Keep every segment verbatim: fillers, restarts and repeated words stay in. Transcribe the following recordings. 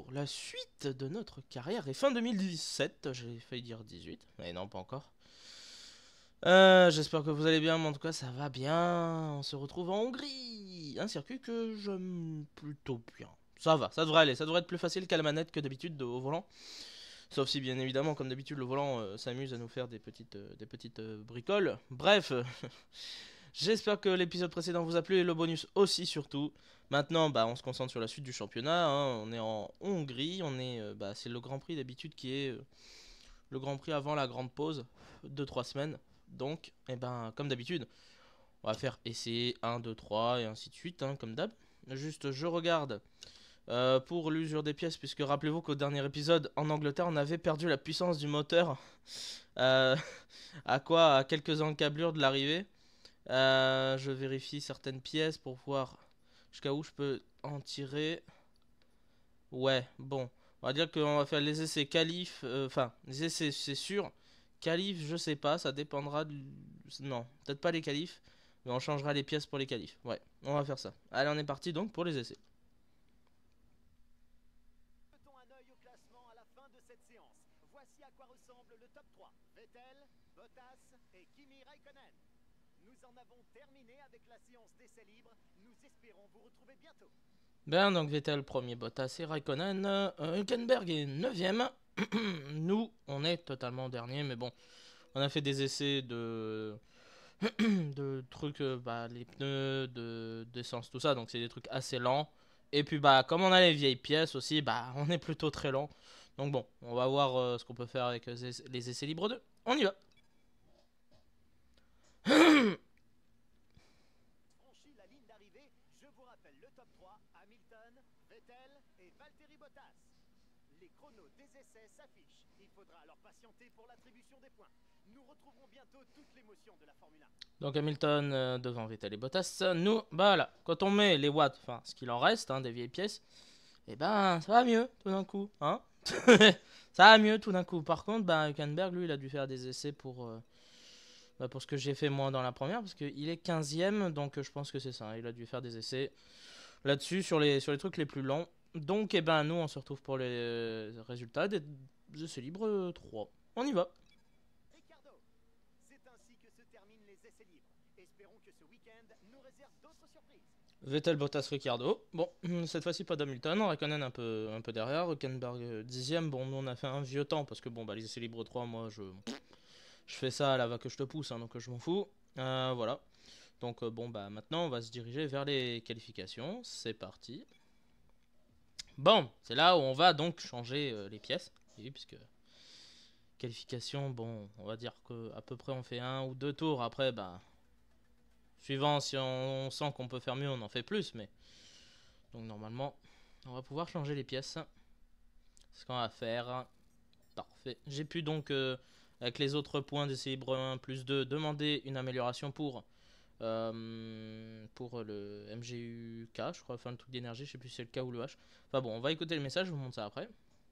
pour la suite de notre carrière. Et fin deux mille dix-sept, j'ai failli dire dix-huit, mais non, pas encore. Euh, J'espère que vous allez bien, mais en tout cas ça va bien. On se retrouve en Hongrie, un circuit que j'aime plutôt bien. Ça va, ça devrait aller, ça devrait être plus facile qu'à la manette que d'habitude au volant. Sauf si bien évidemment, comme d'habitude, le volant euh, s'amuse à nous faire des petites, euh, des petites euh, bricoles. Bref, j'espère que l'épisode précédent vous a plu et le bonus aussi surtout. Maintenant, bah, on se concentre sur la suite du championnat, hein. On est en Hongrie, on est, euh, bah, c'est le Grand Prix d'habitude qui est euh, le Grand Prix avant la grande pause de trois semaines. Donc, eh ben, comme d'habitude, on va faire essai un, deux, trois et ainsi de suite, hein, comme d'hab. Juste, je regarde euh, pour l'usure des pièces, puisque rappelez-vous qu'au dernier épisode, en Angleterre, on avait perdu la puissance du moteur. Euh, à quoi? À quelques encablures de l'arrivée. Euh, je vérifie certaines pièces pour voir jusqu'à où je peux en tirer. Ouais, bon. On va dire qu'on va faire les essais qualif. euh, Enfin, les essais, c'est sûr. Qualif, je sais pas, ça dépendra du. Non, peut-être pas les qualifs. Mais on changera les pièces pour les qualifs. Ouais, on va faire ça. Allez, on est parti donc pour les essais. Jetons un œil au classement à la fin de cette séance. Voici à quoi ressemble le top trois. Vettel, Bottas et Kimi Raikkonen. Nous en avons terminé avec la séance d'essais libres. Nous espérons vous retrouver bientôt. Ben, donc Vettel premier, Bottas et Raikkonen. Euh, Hülkenberg est neuvième. Nous, on est totalement dernier, mais bon, on a fait des essais de, de trucs, euh, bah, les pneus, de d'essence, tout ça, donc c'est des trucs assez lents. Et puis, bah, comme on a les vieilles pièces aussi, bah, on est plutôt très lent. Donc bon, on va voir euh, ce qu'on peut faire avec euh, les essais libres deux. On y va. Franchi la ligne d'arrivée, je vous rappelle le top trois. Hamilton, Vettel et Valtteri Bottas. Les chronos des essais s'affichent. Il faudra alors patienter pour l'attribution des points. Nous retrouverons bientôt toute l'émotion de la Formule un. Donc Hamilton euh, devant Vettel et Bottas. Nous, bah là, quand on met les watts, enfin ce qu'il en reste, hein, des vieilles pièces, et ben ça va mieux tout d'un coup, hein. Ça va mieux tout d'un coup. Par contre, bah, Hülkenberg, lui, il a dû faire des essais pour, euh, bah, pour ce que j'ai fait moi dans la première, parce qu'il est quinzième, donc euh, je pense que c'est ça. Il a dû faire des essais là-dessus, sur les, sur les trucs les plus longs. Donc, eh ben, nous, on se retrouve pour les euh, résultats des essais libres euh, trois. On y va. Ricardo, c'est ainsi que se terminent les essais libres. Espérons que ce week-end nous réserve d'autres surprises. Vettel, Bottas, Ricciardo. Bon, cette fois-ci pas d'Hamilton. Raikkonen un peu, un peu derrière. Hülkenberg euh, dixième. Bon, nous on a fait un vieux temps parce que bon, bah les essais libres trois, moi je, je fais ça à la va que je te pousse, hein, donc euh, je m'en fous. Euh, voilà. Donc euh, bon, bah maintenant on va se diriger vers les qualifications. C'est parti. Bon, c'est là où on va donc changer euh, les pièces. Oui, puisque qualification, bon, on va dire que à peu près on fait un ou deux tours. Après, bah, suivant si on sent qu'on peut faire mieux, on en fait plus, mais. Donc normalement, on va pouvoir changer les pièces. C'est ce qu'on va faire. Parfait. J'ai pu donc, euh, avec les autres points d'essai libre un plus deux, demander une amélioration pour, euh, pour le M G U K, je crois, enfin le truc d'énergie, je sais plus si c'est le K ou le H. Enfin bon, on va écouter le message, je vous montre ça après.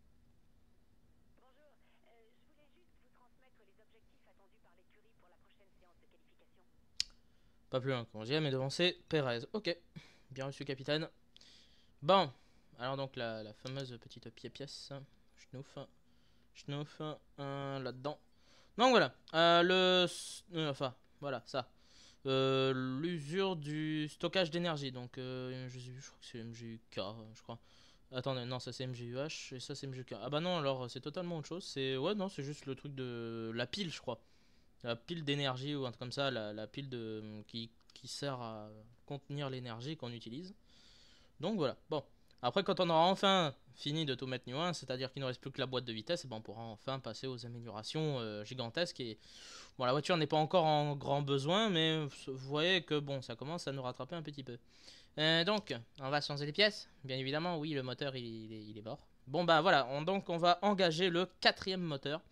Bonjour, euh, je voulais juste vous transmettre les objectifs attendus par l'écurie pour la prochaine séance de qualification. Pas plus loin qu'on mais devant c'est Perez. Ok, bien reçu capitaine. Bon, alors donc la, la fameuse petite pied-pièce. Schnouf. Schnouf. Euh, Là-dedans. Donc voilà. Euh, le. euh, enfin, voilà, ça. Euh, L'usure du stockage d'énergie. Donc, euh, je, sais plus, je crois que c'est M G U K, je crois. Attendez, non, ça c'est M G U H et ça c'est M G U K. Ah bah non, alors c'est totalement autre chose. C'est. Ouais, non, c'est juste le truc de. La pile, je crois. La pile d'énergie ou un truc comme ça. La, la pile de. Qui, qui sert à contenir l'énergie qu'on utilise. Donc voilà. Bon. Après, quand on aura enfin fini de tout mettre niveau un, c'est-à-dire qu'il ne reste plus que la boîte de vitesse, et ben on pourra enfin passer aux améliorations euh, gigantesques. Et bon, la voiture n'est pas encore en grand besoin, mais vous voyez que bon, ça commence à nous rattraper un petit peu. Euh, donc, on va changer les pièces. Bien évidemment, oui, le moteur il, il, est, il est mort. Bon bah voilà, on, donc on va engager le quatrième moteur.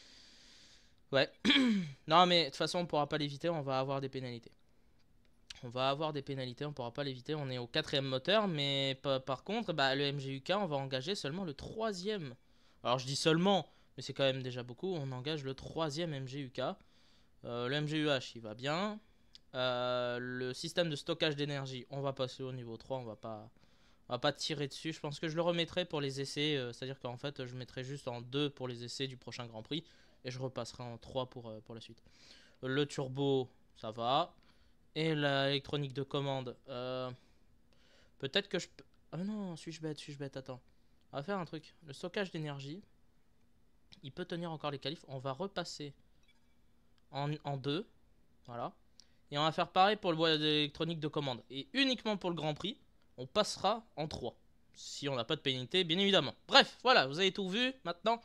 Ouais. Non mais de toute façon, on pourra pas l'éviter, on va avoir des pénalités. On va avoir des pénalités, on pourra pas l'éviter. On est au quatrième moteur, mais par contre, bah, le M G U K, on va engager seulement le troisième. Alors je dis seulement, mais c'est quand même déjà beaucoup. On engage le troisième M G U K. Euh, le M G U H, il va bien. Euh, le système de stockage d'énergie, on va passer au niveau trois. On va pas, On va pas tirer dessus. Je pense que je le remettrai pour les essais. Euh, C'est-à-dire qu'en fait, je mettrai juste en deux pour les essais du prochain Grand Prix. Et je repasserai en trois pour, euh, pour la suite. Le turbo, ça va. Et l'électronique de commande. Euh, Peut-être que je peux... Ah non, suis-je bête, suis-je bête, attends. On va faire un truc. Le stockage d'énergie, il peut tenir encore les qualifs. On va repasser en, en deux. Voilà. Et on va faire pareil pour le bois d'électronique de commande. Et uniquement pour le Grand Prix, on passera en trois. Si on n'a pas de pénalité, bien évidemment. Bref, voilà, vous avez tout vu. Maintenant...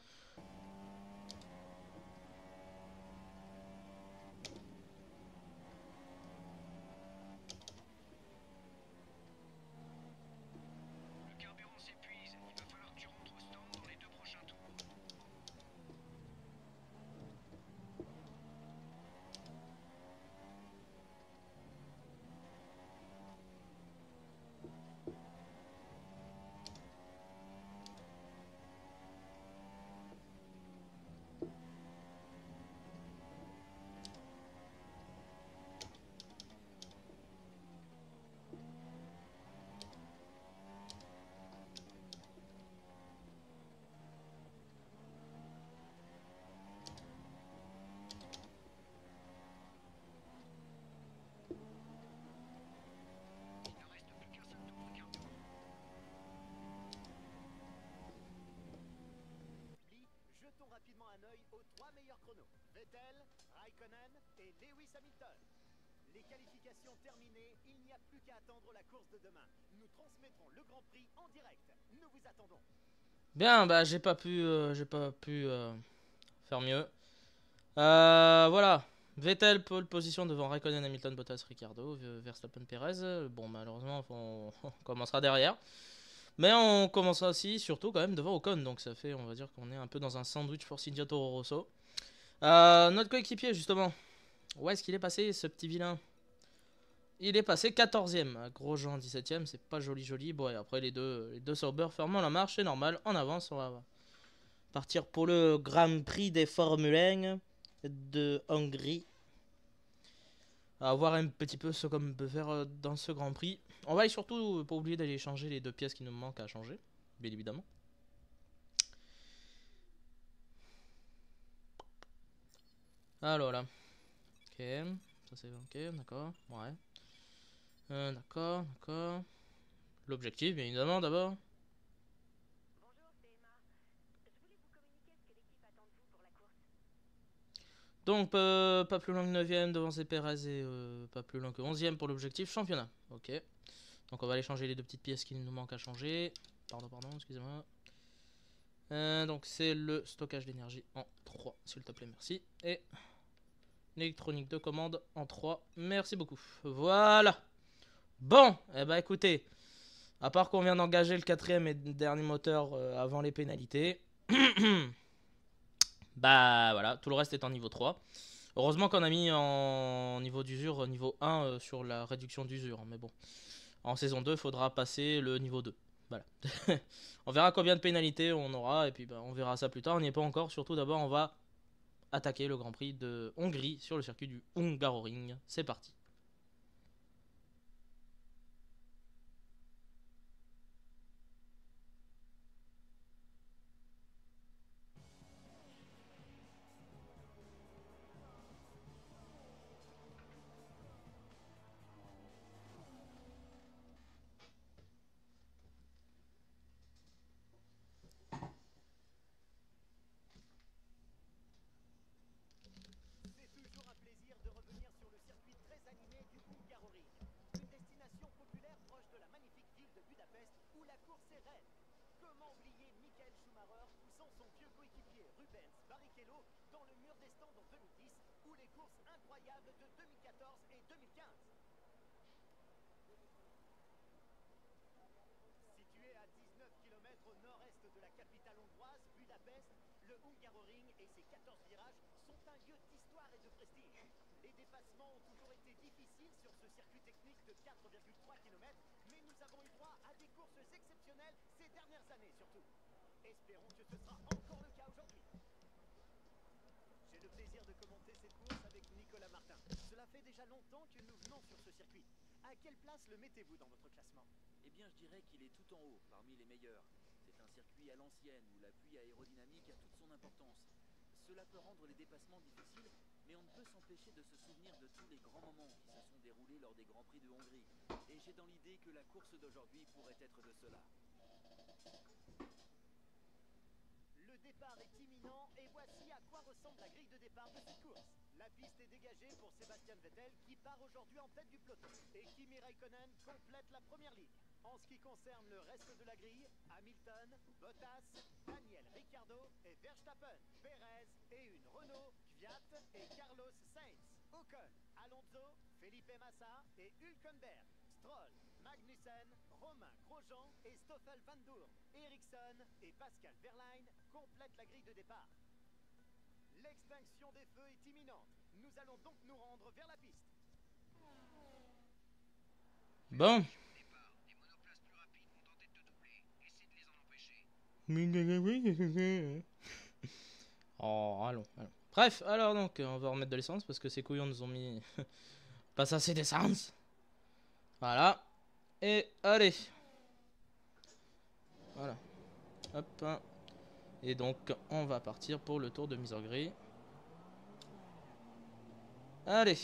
Le carburant s'épuise. Il va falloir que tu rentres au stand dans les deux prochains tours. Il ne reste plus qu'un seul tour de carburant. Jetons rapidement un œil aux trois meilleurs chronos. Vettel, Raikkonen et Lewis Hamilton. Les qualifications terminées, il n'y a plus qu'à attendre la course de demain. Nous transmettrons le Grand Prix en direct. Nous vous attendons. Bien, bah j'ai pas pu, euh, j'ai pas pu euh, faire mieux. Euh, voilà. Vettel, pole position devant Raikkonen, Hamilton, Bottas, Ricciardo, Verstappen, Perez. Bon, malheureusement, on, on commencera derrière. Mais on commencera aussi, surtout quand même, devant Ocon. Donc ça fait, on va dire qu'on est un peu dans un sandwich pour Cinzia Toro Rosso. Euh, notre coéquipier, justement. Où est-ce qu'il est passé, ce petit vilain? Il est passé quatorzième. Grosjean, dix-septième. C'est pas joli, joli. Bon, et après, les deux, les deux Sauber fermant la marche. C'est normal. En avance, on va partir pour le Grand Prix des Formule un de Hongrie. À voir un petit peu ce qu'on peut faire dans ce Grand Prix. On va surtout pas oublier d'aller changer les deux pièces qui nous manquent à changer, bien évidemment. Alors là. Ok. Ça c'est ok, d'accord. Ouais. Euh, d'accord, d'accord. L'objectif, bien évidemment, d'abord. Bonjour, c'est Emma. Je voulais vous communiquer ce que l'équipe attend de vous pour la course. Donc, euh, pas plus loin que neuvième devant ces Perez et euh, pas plus loin que onzième pour l'objectif championnat. Ok. Donc, on va aller changer les deux petites pièces qui nous manquent à changer. Pardon, pardon, excusez-moi. Euh, donc, c'est le stockage d'énergie en trois, s'il te plaît, merci. Et l'électronique de commande en trois, merci beaucoup. Voilà. Bon, eh ben écoutez, à part qu'on vient d'engager le quatrième et dernier moteur euh, avant les pénalités. Bah voilà, tout le reste est en niveau trois. Heureusement qu'on a mis en niveau d'usure niveau un euh, sur la réduction d'usure. Mais bon, en saison deux, il faudra passer le niveau deux. Voilà. On verra combien de pénalités on aura et puis bah, on verra ça plus tard. On n'y est pas encore. Surtout d'abord, on va attaquer le Grand Prix de Hongrie sur le circuit du Hungaroring. C'est parti. C'est toujours un plaisir de revenir sur le circuit très animé du Hungaroring. Une destination populaire proche de la magnifique ville de Budapest où la course est reine. Comment oublier Michael Schumacher poussant son vieux coéquipier Rubens Barrichello dans le mur des stands en deux mille dix ou les courses incroyables de deux mille quatorze et deux mille quinze. Situé à dix-neuf kilomètres au nord-est de la capitale hongroise, Budapest, le Hungaroring et ses quatorze virages sont un lieu d'histoire et de prestige. Les dépassements ont toujours été difficiles sur ce circuit technique de quatre virgule trois kilomètres, mais nous avons eu droit à des courses exceptionnelles ces dernières années surtout. Espérons que ce sera encore le cas aujourd'hui. J'ai le plaisir de commenter cette course avec Nicolas Martin. Cela fait déjà longtemps que nous venons sur ce circuit. À quelle place le mettez-vous dans votre classement? Eh bien, je dirais qu'il est tout en haut, parmi les meilleurs. C'est un circuit à l'ancienne, où l'appui aérodynamique a toute son importance. Cela peut rendre les dépassements difficiles, mais on ne peut s'empêcher de se souvenir de tous les grands moments qui se sont déroulés lors des Grands Prix de Hongrie. Et j'ai dans l'idée que la course d'aujourd'hui pourrait être de cela. Le départ est imminent et voici à quoi ressemble la grille de départ de cette course. La piste est dégagée pour Sebastian Vettel qui part aujourd'hui en tête du peloton. Et Kimi Räikkönen complète la première ligne. En ce qui concerne le reste de la grille, Hamilton, Bottas, Daniel Ricciardo et Verstappen, Perez et une Renault, Kvyat et Carlos Sainz, Ocon, Alonso, Felipe Massa et Hülkenberg, Stroll, Magnussen, Romain Grosjean et Stoffel Van Doorn, Ericsson et Pascal Wehrlein complètent la grille de départ. L'extinction des feux est imminente. Nous allons donc nous rendre vers la piste. Bon. Les monoplaces plus rapides vont tenter de te doubler. Essaie de les en empêcher. Oh, allons, allons. Bref, alors donc, on va remettre de l'essence parce que ces couillons nous ont mis pas assez d'essence. Voilà. Et allez. Voilà. Hop. Et donc, on va partir pour le tour de mise en grille. Allez.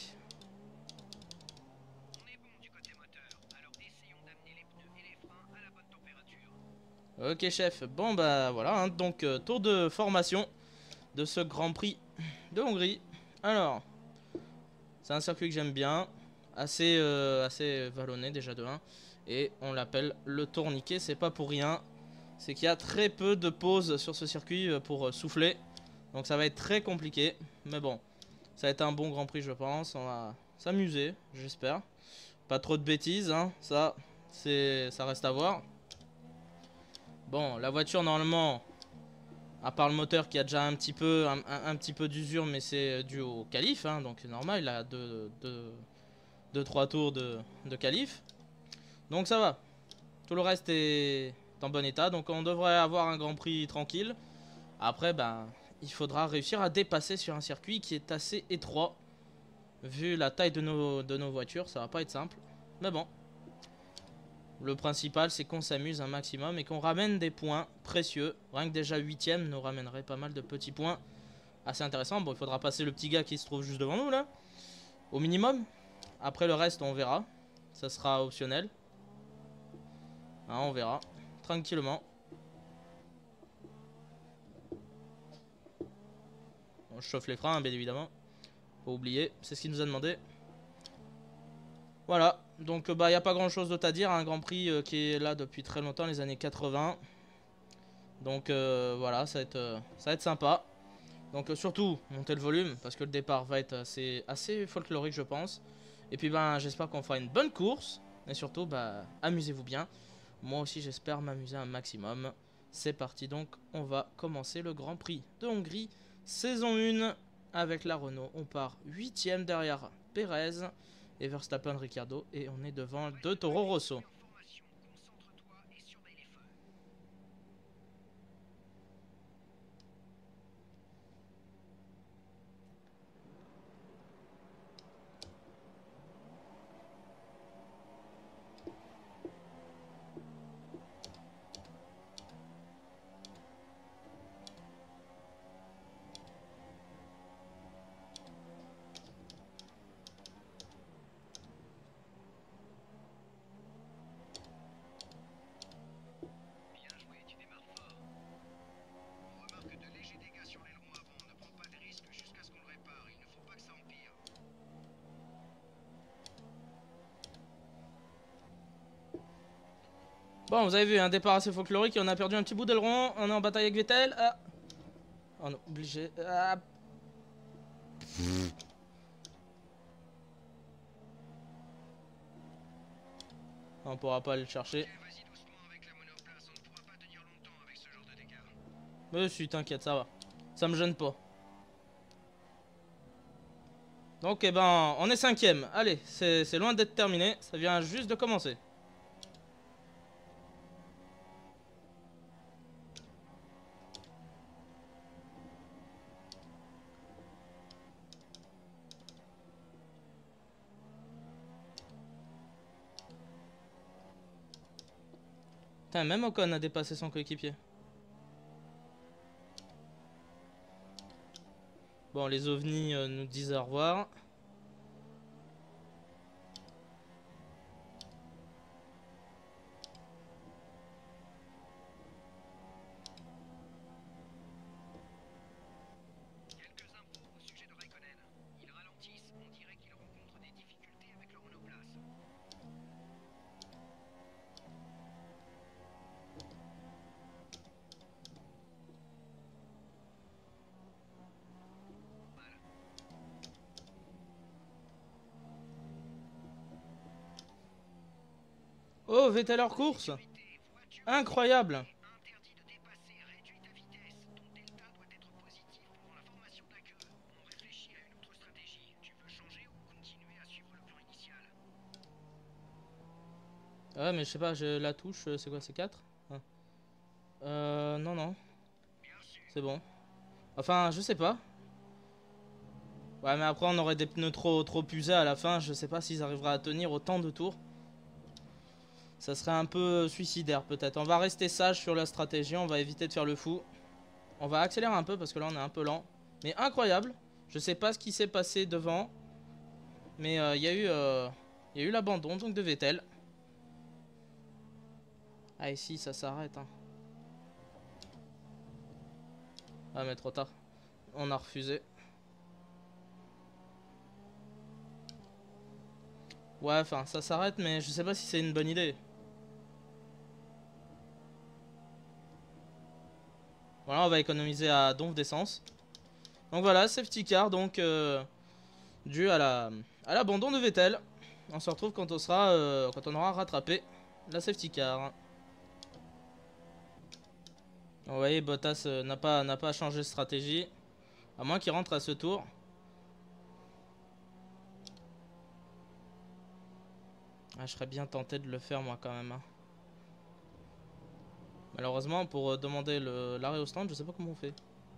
On est bon du côté moteur, alors essayons d'amener les pneus et les freins à la bonne température. Ok, chef. Bon, bah voilà. Hein, donc, euh, tour de formation de ce Grand Prix de Hongrie. Alors, c'est un circuit que j'aime bien. Assez, euh, assez vallonné déjà de un. Et on l'appelle le tourniquet. C'est pas pour rien. C'est qu'il y a très peu de pauses sur ce circuit pour souffler. Donc ça va être très compliqué. Mais bon, ça va être un bon Grand Prix je pense. On va s'amuser, j'espère. Pas trop de bêtises, hein. Ça, c'est, ça reste à voir. Bon, la voiture normalement, à part le moteur qui a déjà un petit peu, un, un, un petit peu d'usure, mais c'est dû au qualif, hein, donc c'est normal. Il a deux trois tours de, de qualif. Donc ça va. Tout le reste est en bon état, donc on devrait avoir un Grand Prix tranquille. Après, ben, il faudra réussir à dépasser sur un circuit qui est assez étroit. Vu la taille de nos, de nos voitures, ça va pas être simple. Mais bon. Le principal, c'est qu'on s'amuse un maximum et qu'on ramène des points précieux. Rien que déjà huitième nous ramènerait pas mal de petits points assez intéressants. Bon, il faudra passer le petit gars qui se trouve juste devant nous, là. Au minimum. Après, le reste, on verra. Ça sera optionnel. Hein, on verra. Tranquillement. Bon, je chauffe les freins, hein, bien évidemment. Faut oublier, c'est ce qu'il nous a demandé. Voilà, donc bah il n'y a pas grand chose d'autre à dire. Un Grand Prix euh, qui est là depuis très longtemps, les années quatre-vingts. Donc euh, voilà, ça va, être, euh, ça va être sympa. Donc euh, surtout, montez le volume, parce que le départ va être assez, assez folklorique, je pense. Et puis ben j'espère qu'on fera une bonne course. Et surtout, bah amusez-vous bien. Moi aussi, j'espère m'amuser un maximum. C'est parti, donc on va commencer le Grand Prix de Hongrie, saison un, avec la Renault. On part huitième derrière Perez et Verstappen, Ricciardo, et on est devant deux Toro Rosso. Formation, concentre-toi et surveille les feux. Bien joué, tu démarres fort. On remarque de légers dégâts sur l'aileron avant. Ne prends pas de risques jusqu'à ce qu'on le répare. Il ne faut pas que ça empire. Bon, vous avez vu, un départ assez folklorique, et on a perdu un petit bout d'aileron. On est en bataille avec Vettel. Ah. On est obligé. Ah. On pourra pas aller le chercher. Ok, vas-y doucement avec la monoplace. On ne pourra pas tenir longtemps avec ce genre de dégâts. Mais si, t'inquiète, ça va. Ça me gêne pas. Donc, eh ben, on est cinquième. Allez, c'est loin d'être terminé. Ça vient juste de commencer. Putain, même Ocon a dépassé son coéquipier. Bon, les ovnis euh, nous disent au revoir. Quelques infos au sujet de Raikkonen. Ils ralentissent, on dirait qu'ils rencontrent des difficultés avec leur monoplace. Oh, Vettel hors course. Incroyable. Interdit de dépasser, réduis ta vitesse. Ton delta doit être positif pendant la formation de la queue. On réfléchit à une autre stratégie. Tu veux changer ou continuer à suivre le plan initial? Ah ouais, mais je sais pas, je, la touche, euh, c'est quoi, c'est quatre? Ah. Euh, non, non. C'est bon. Enfin, je sais pas. Ouais, mais après, on aurait des pneus trop, trop usés à la fin. Je sais pas s'ils arriveraient à tenir autant de tours. Ça serait un peu suicidaire, peut-être. On va rester sage sur la stratégie. On va éviter de faire le fou. On va accélérer un peu parce que là, on est un peu lent. Mais incroyable. Je sais pas ce qui s'est passé devant. Mais il euh, y a eu, euh, y a eu l'abandon donc de Vettel. Ah, ici, ça s'arrête. Hein. Ah, mais trop tard. On a refusé. Ouais, enfin, ça s'arrête, mais je sais pas si c'est une bonne idée. Voilà, on va économiser à donf d'essence. Donc voilà, safety car, donc euh, dû à la à l'abandon de Vettel. On se retrouve quand on sera euh, quand on aura rattrapé la safety car. Vous voyez, Bottas euh, n'a pas n'a pas changé de stratégie, à moins qu'il rentre à ce tour. Ah, je serais bien tenté de le faire moi quand même. Hein. Malheureusement, pour euh, demander l'arrêt au stand, je sais pas comment on fait.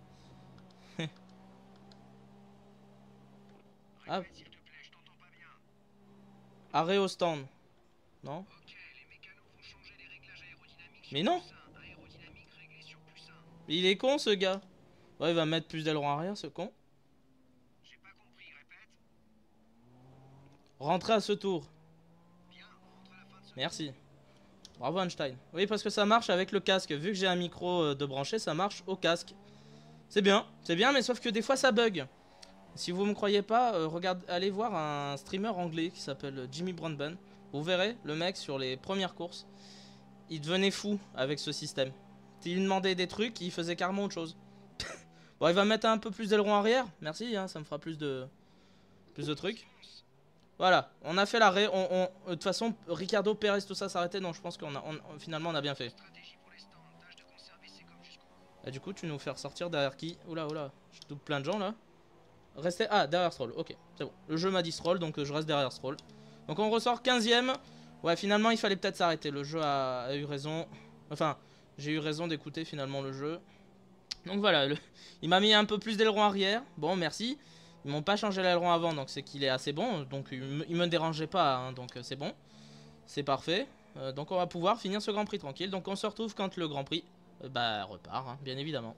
Ah. S'il te plaît, je t'entends pas bien. Arrêt au stand. Non? Ok, les mécanos vont changer les réglages aérodynamiques Mais sur non! plus un. Aérodynamique réglé sur plus un. Il est con ce gars. Ouais, il va mettre plus d'aileron arrière ce con. J'ai pas compris, répète. Rentrer à ce tour. Bien, rentre à la fin de ce Merci. Bravo Einstein. Oui, parce que ça marche avec le casque. Vu que j'ai un micro euh, de branché, ça marche au casque. C'est bien, c'est bien, mais sauf que des fois ça bug. Si vous me croyez pas, euh, regarde, allez voir un streamer anglais qui s'appelle Jimmy Broadbent. Vous verrez, le mec sur les premières courses, il devenait fou avec ce système. Il demandait des trucs, il faisait carrément autre chose. Bon, il va mettre un peu plus d'aileron arrière. Merci, hein, ça me fera plus de plus de trucs. Voilà, on a fait l'arrêt. On, on, de toute façon, Ricardo, Perez, tout ça s'arrêtait. Donc je pense qu'on a, on, finalement, on a bien fait. stratégie pour les stands. Tâche de conserver ces coms jusqu'au bout. Et du coup, tu nous fais ressortir derrière qui? Oula, oula, je double plein de gens là. Restez. Ah, derrière Stroll, ok, c'est bon. Le jeu m'a dit Stroll, donc euh, je reste derrière Stroll. Donc on ressort quinzième. Ouais, finalement, il fallait peut-être s'arrêter. Le jeu a, a eu raison. Enfin, j'ai eu raison d'écouter finalement le jeu. Donc voilà, le... il m'a mis un peu plus d'aileron arrière. Bon, merci. Ils m'ont pas changé l'aileron avant, donc c'est qu'il est assez bon. Donc il me, il me dérangeait pas, hein, donc euh, c'est bon. C'est parfait. Euh, donc on va pouvoir finir ce Grand Prix tranquille. Donc on se retrouve quand le Grand Prix euh, bah, repart, hein, bien évidemment.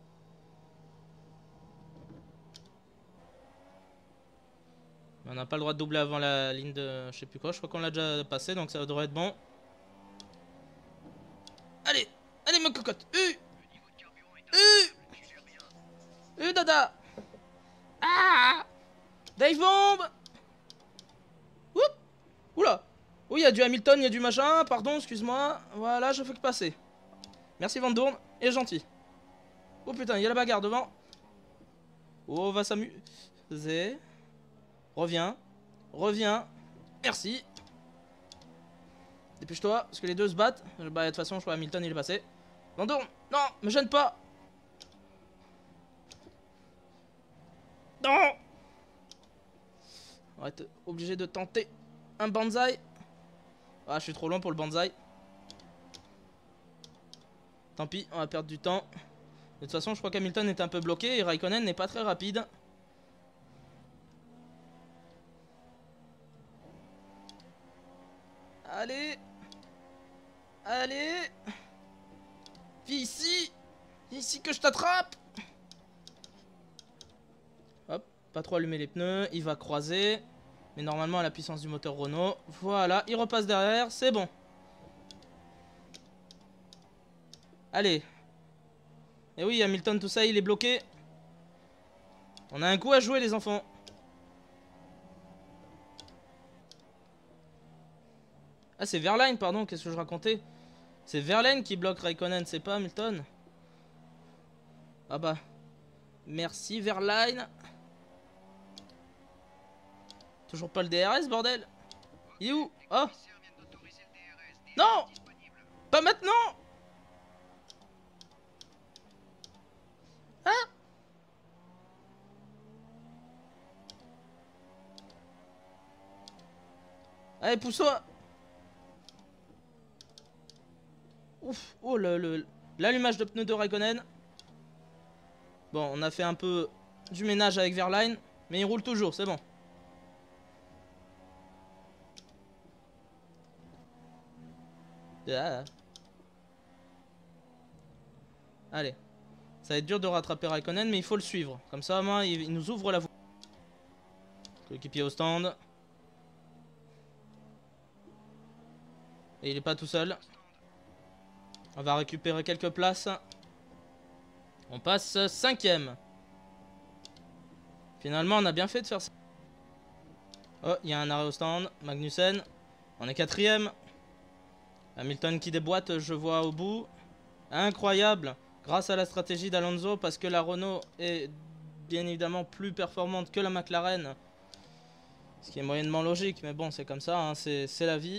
On n'a pas le droit de doubler avant la ligne de je sais plus quoi. Je crois qu'on l'a déjà passé, donc ça devrait être bon. Allez, allez ma cocotte. Euh, euh, euh, dada. Ah, Dive bomb. Oup. Oula. Oui, il y a du Hamilton, il y a du machin. Pardon, excuse-moi. Voilà, je fais que passer. Merci Van Doorn. Et gentil. Oh putain, il y a la bagarre devant. Oh, on va s'amuser. Reviens. Reviens. Merci. Dépêche-toi, parce que les deux se battent. Bah, de toute façon, je crois que Hamilton, il est passé. Van Doorn, non, me gêne pas. Non. On va être obligé de tenter un banzai. Ah, je suis trop loin pour le banzai. Tant pis, on va perdre du temps. De toute façon, je crois qu'Hamilton est un peu bloqué et Raikkonen n'est pas très rapide. Allez. Allez. Viens ici. Viens ici que je t'attrape. Hop, pas trop allumer les pneus. Il va croiser. Mais normalement à la puissance du moteur Renault. Voilà, il repasse derrière, c'est bon. Allez. Et oui, Hamilton, tout ça, il est bloqué. On a un coup à jouer, les enfants. Ah, c'est Verlaine, pardon, qu'est-ce que je racontais? C'est Verlaine qui bloque Raikkonen, c'est pas Hamilton. Ah bah. Merci, Verlaine. Toujours pas le D R S, bordel. Il est où? Oh. Non. Pas maintenant. Ah. Allez, pousse-toi. Ouf. Oh, le, le, l'allumage de pneus de Raikkonen. Bon, on a fait un peu du ménage avec Verlaine. Mais il roule toujours, c'est bon. Ah. Allez. Ça va être dur de rattraper Raikkonen, mais il faut le suivre. Comme ça, moi, il, il nous ouvre la voie. L'équipier au stand. Et il est pas tout seul. On va récupérer quelques places. On passe cinquième. Finalement, on a bien fait de faire ça. Oh, il y a un arrêt au stand. Magnussen. On est quatrième. Hamilton qui déboîte, je vois au bout. Incroyable. Grâce à la stratégie d'Alonso, parce que la Renault est bien évidemment plus performante que la McLaren. Ce qui est moyennement logique, mais bon, c'est comme ça, hein, c'est la vie.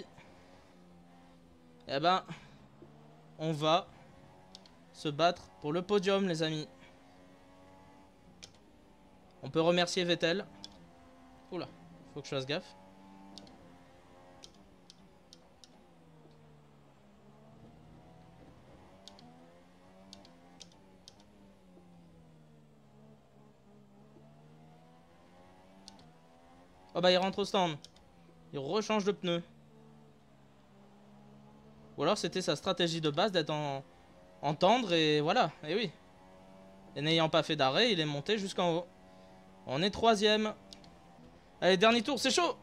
Eh ben, on va se battre pour le podium, les amis. On peut remercier Vettel. Oula, faut que je fasse gaffe. Oh bah il rentre au stand. Il rechange de pneu. Ou alors c'était sa stratégie de base d'être en, en tendre et voilà. Et oui. Et n'ayant pas fait d'arrêt, il est monté jusqu'en haut. On est troisième. Allez, dernier tour, c'est chaud.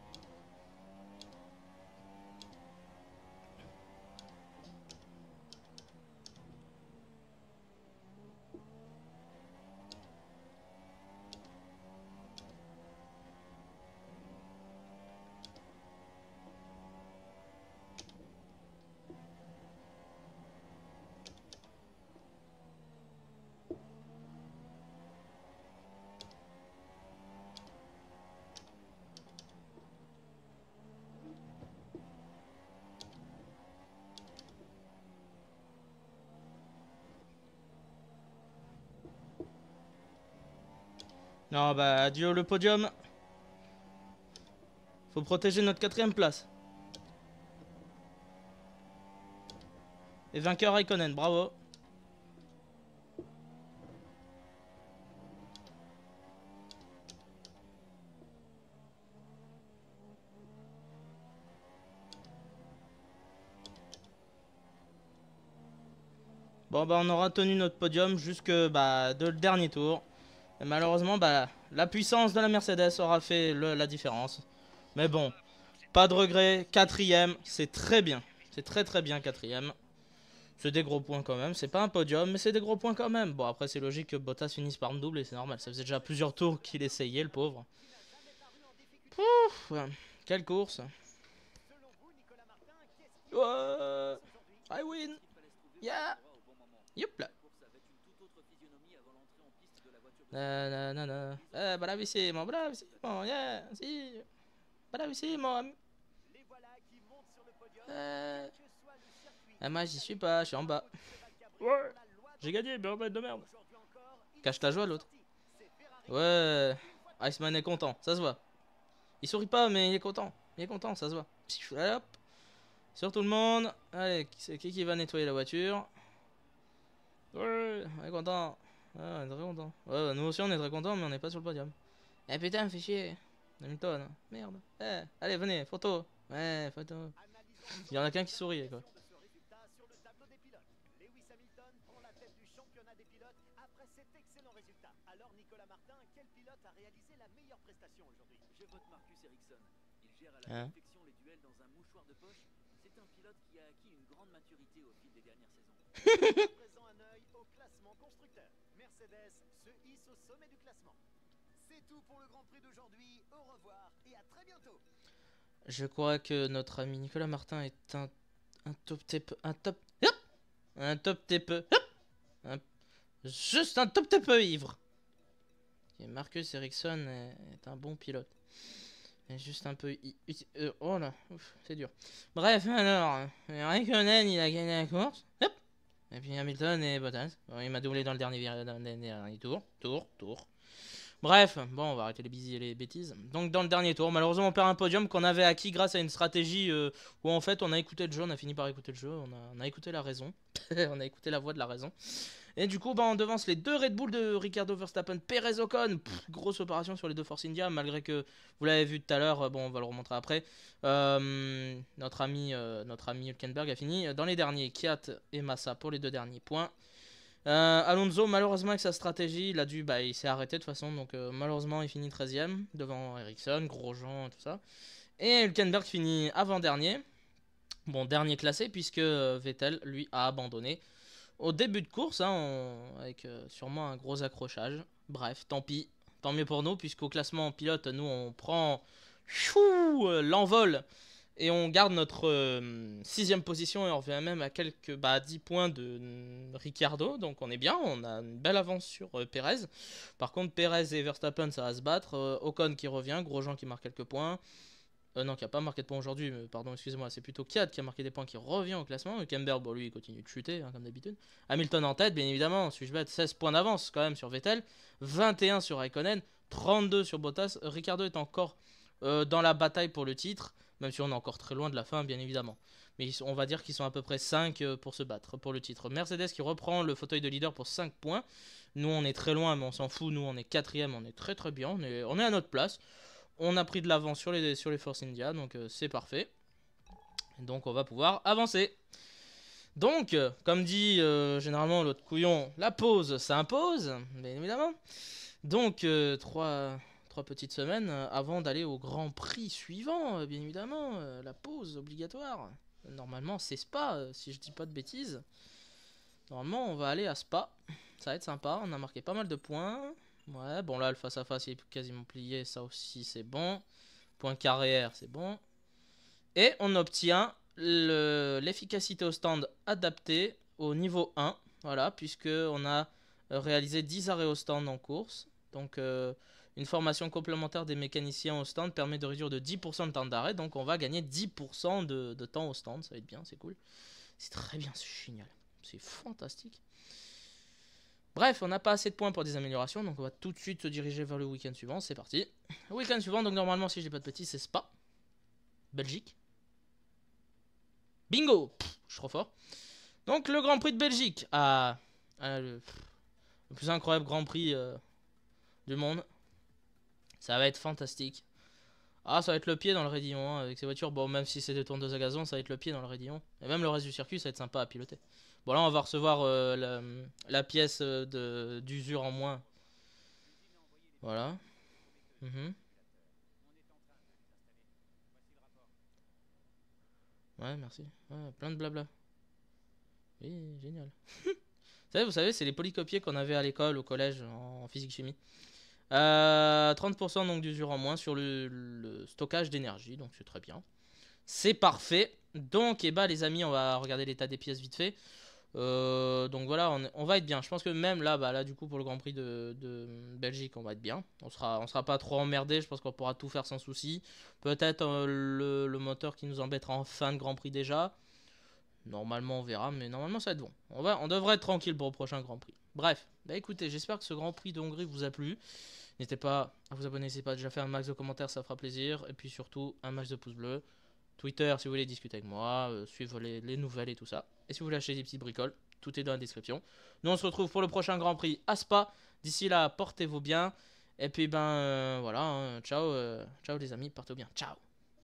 Non, bah, adieu le podium. Faut protéger notre quatrième place. Et vainqueur Raikkonen, bravo. Bon, bah, on aura tenu notre podium jusque bah, de le dernier tour. Et malheureusement, bah, la puissance de la Mercedes aura fait le, la différence. Mais bon, pas de regret. Quatrième, c'est très bien. C'est très très bien quatrième. C'est des gros points quand même. C'est pas un podium, mais c'est des gros points quand même. Bon, après, c'est logique que Bottas finisse par me doubler, c'est normal. Ça faisait déjà plusieurs tours qu'il essayait, le pauvre. Pouf, quelle course. Ouais, I win. Yeah. Youp là. Nanana. Eh, bravissimo, bravissimo, yeah, si. Bravissimo. Euh... Eh, moi j'y suis pas, je suis en bas. Ouais, j'ai gagné, bordel de merde. Cache ta joie l'autre. Ouais, Iceman est content, ça se voit. Il sourit pas, mais il est content. Il est content, ça se voit. Hop. Sur tout le monde. Allez, c'est qui qui va nettoyer la voiture? Ouais, on est content. Ouais, on est très content. Ouais, nous aussi on est très content, mais on n'est pas sur le podium. Eh putain, fais chier. Hamilton, merde. Eh, allez, venez, photo. Ouais, photo. Il y en a qu'un qui sourit, quoi. pote Marcus Ericsson. Il gère à la Hein? perfection les duels dans un mouchoir de poche. C'est un pilote qui a acquis une grande maturité au fil des dernières saisons. À présent un œil au classement constructeur. Mercedes se hisse au sommet du classement. C'est tout pour le Grand Prix d'aujourd'hui. Au revoir et à très bientôt. Je crois que notre ami Nicolas Martin est un, un top tip, un top, hop, un top tip, hop, un- juste un top tip ivre. Et Marcus Ericsson est, est un bon pilote. Il est juste un peu, i- i- euh, oh là, ouf, c'est dur. Bref, alors, euh, Raikkonen il a gagné la course, hop. Et puis Hamilton et Bottas. Bon, il m'a doublé dans le dernier, vir- dans le dernier tour, tour, tour. Bref, bon, on va arrêter les bêtises et les bêtises. Donc, dans le dernier tour, malheureusement, on perd un podium qu'on avait acquis grâce à une stratégie euh, où en fait on a écouté le jeu, on a fini par écouter le jeu, on a, on a écouté la raison, on a écouté la voix de la raison. Et du coup, bah, on devance les deux Red Bull de Ricardo Verstappen, Perez Ocon. Pff, grosse opération sur les deux Force India, malgré que vous l'avez vu tout à l'heure, bon, on va le remontrer après. Euh, notre ami, euh, notre ami Hülkenberg a fini dans les derniers, Kiat et Massa pour les deux derniers points. Euh, Alonso, malheureusement, avec sa stratégie, il a dû, bah, il s'est arrêté de toute façon, donc euh, malheureusement, il finit treizième devant Ericsson, Grosjean, tout ça. Et Hülkenberg finit avant-dernier, bon, dernier classé, puisque euh, Vettel, lui, a abandonné au début de course, hein, on- avec euh, sûrement un gros accrochage. Bref, tant pis, tant mieux pour nous, puisqu'au classement en pilote, nous, on prend chou, euh, l'envol. Et on garde notre euh, sixième position et on revient même à quelques bah, dix points de euh, Ricciardo. Donc on est bien, on a une belle avance sur euh, Perez. Par contre, Perez et Verstappen, ça va se battre. Euh, Ocon qui revient, Grosjean qui marque quelques points. Euh, non, qui n'a pas marqué de points aujourd'hui, mais pardon, excusez-moi, c'est plutôt Kiat qui a marqué des points qui revient au classement. Hülkenberg, bon, lui, il continue de chuter, hein, comme d'habitude. Hamilton en tête, bien évidemment, suis-je bête, seize points d'avance quand même sur Vettel. vingt et un sur Raikkonen, trente-deux sur Bottas. Ricciardo est encore euh, dans la bataille pour le titre. Même si on est encore très loin de la fin, bien évidemment. Mais ils sont- on va dire qu'ils sont à peu près cinq euh, pour se battre pour le titre. Mercedes qui reprend le fauteuil de leader pour cinq points. Nous, on est très loin, mais on s'en fout. Nous, on est quatrième, on est très très bien. On est, on est à notre place. On a pris de l'avance sur les, sur les Force India, donc euh, c'est parfait. Donc, on va pouvoir avancer. Donc, euh, comme dit euh, généralement l'autre couillon, la pause s'impose, bien évidemment. Donc, euh, trois... Trois petites semaines euh, avant d'aller au Grand Prix suivant, euh, bien évidemment, euh, la pause obligatoire. Normalement, c'est Spa, euh, si je dis pas de bêtises. Normalement, on va aller à Spa. Ça va être sympa, on a marqué pas mal de points. Ouais, bon là, le face-à-face est quasiment plié, ça aussi c'est bon. Point carrière, c'est bon. Et on obtient le- l'efficacité au stand adaptée au niveau un. Voilà, puisque on a réalisé dix arrêts au stand en course. Donc... Euh, une formation complémentaire des mécaniciens au stand permet de réduire de dix pour cent le temps d'arrêt. Donc on va gagner dix pour cent de, de temps au stand. Ça va être bien, c'est cool. C'est très bien, c'est génial. C'est fantastique. Bref, on n'a pas assez de points pour des améliorations. Donc on va tout de suite se diriger vers le week-end suivant. C'est parti. Le week-end suivant, donc normalement, si je dis pas de petits, c'est Spa. Belgique. Bingo. Pff, je suis trop fort. Donc le Grand Prix de Belgique. Ah, ah, le, le plus incroyable Grand Prix euh, du monde. Ça va être fantastique. Ah, ça va être le pied dans le raidillon hein, avec ces voitures. Bon, même si c'est des tourneuses à gazon, ça va être le pied dans le raidillon. Et même le reste du circuit, ça va être sympa à piloter. Bon, là, on va recevoir euh, la, la pièce de, d'usure en moins. Voilà. Mhm. Ouais, merci. Ouais, plein de blabla. Oui, génial. Vous savez, vous savez, c'est les polycopiés qu'on avait à l'école, au collège, en physique-chimie. Euh, trente pour cent donc d'usure en moins sur le, le stockage d'énergie, donc c'est très bien. C'est parfait. Donc, et eh bah les amis, on va regarder l'état des pièces vite fait. Euh, donc voilà, on, on va être bien. Je pense que même là, bah là du coup pour le Grand Prix de, de Belgique, on va être bien. On sera, on sera pas trop emmerdé. Je pense qu'on pourra tout faire sans souci. Peut-être euh, le, le moteur qui nous embêtera en fin de Grand Prix déjà. Normalement, on verra, mais normalement, ça va être bon. On, va, on devrait être tranquille pour le prochain Grand Prix. Bref, bah écoutez, j'espère que ce Grand Prix de Hongrie vous a plu. N'hésitez pas à vous abonner si ce n'est pas déjà fait, un max de commentaires, ça fera plaisir. Et puis surtout, un max de pouces bleus. Twitter si vous voulez discuter avec moi, euh, suivre les, les nouvelles et tout ça. Et si vous voulez acheter des petites bricoles, tout est dans la description. Nous, on se retrouve pour le prochain Grand Prix à Spa. D'ici là, portez-vous bien. Et puis, ben, euh, voilà, hein, ciao, euh, ciao les amis, portez-vous bien. Ciao.